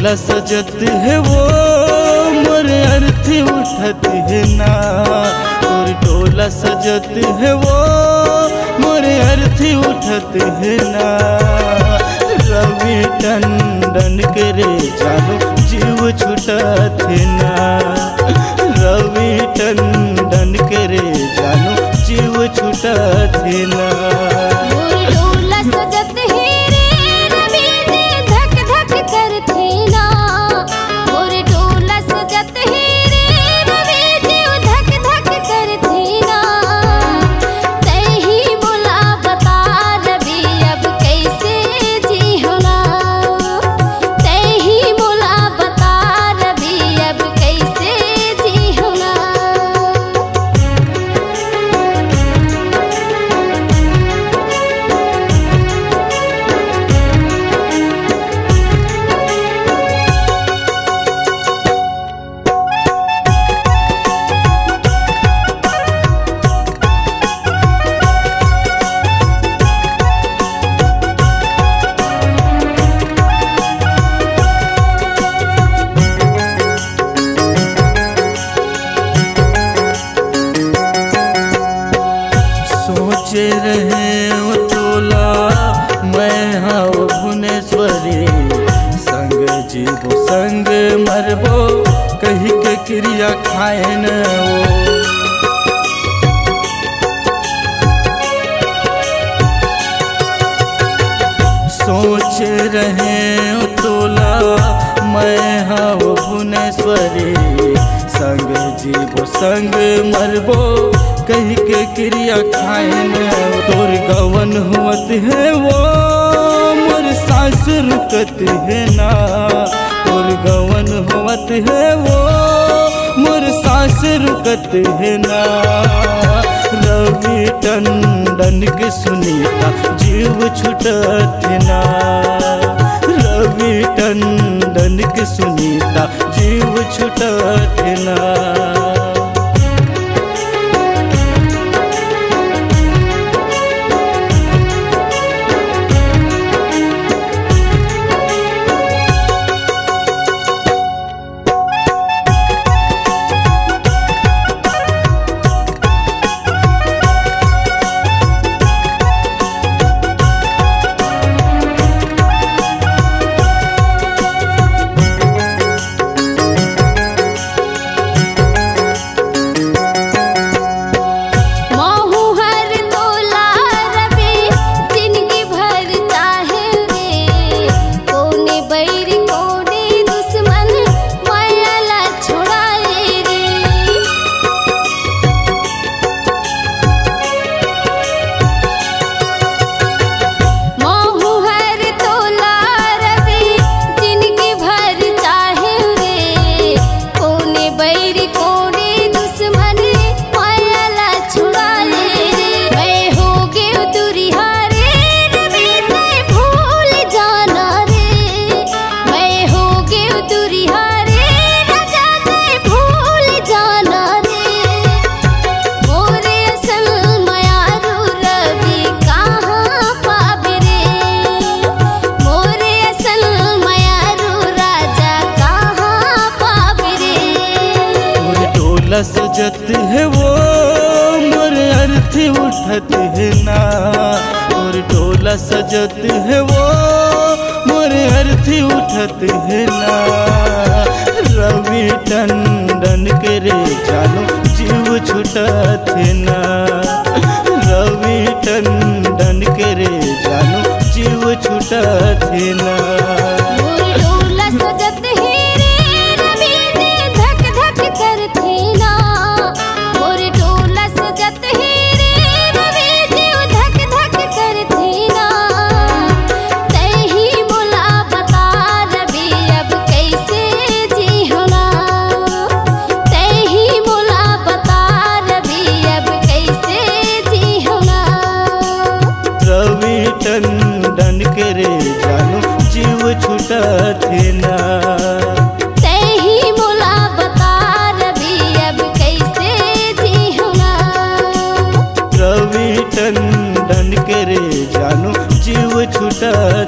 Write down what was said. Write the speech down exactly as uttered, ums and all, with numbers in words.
टोला सजत है वो मोर अर्थी उठत है ना। तोर टोला सजत है वो मोर अर्थी उठत है ना। रवि टंडन करे जानो जीव छुटत है ना। रवि टंडन करे जानो जीव छुटत है ना। सोचे रहे वो टोला मैं हाँ भुवनेश्वरी संग जीवो संग मरबो कही के क्रिया खाए न वो। सोच रहे वो टोला मैं हाँ भुवनेश्वरी संग जीवो संग मरबो कही के क्रिया खाए न। तोर गवन हुअत है वो मोर सांस रुकत है ना। तोर गवन हुअत है वो मोर सांस रुकत है ना। रवि टंडन के सुनीता जीव छुटत है ना। रवि टंडन के सुनीता जीव छुटत है ना। सजत है वो मोर अर्थी उठत है ना। और टोला सजत है वो मोर अर्थी उठत है ना। रवि टंडन करे जानो जीव छुटत है ना। रवि टंडन करे जानो जीव छुटत है ना। टंडन करे जानो जीव छुटत है ना। तही मोला बता रवि अब कैसे जीऊंगा। रवि टंडन करे जानो जीव छुटत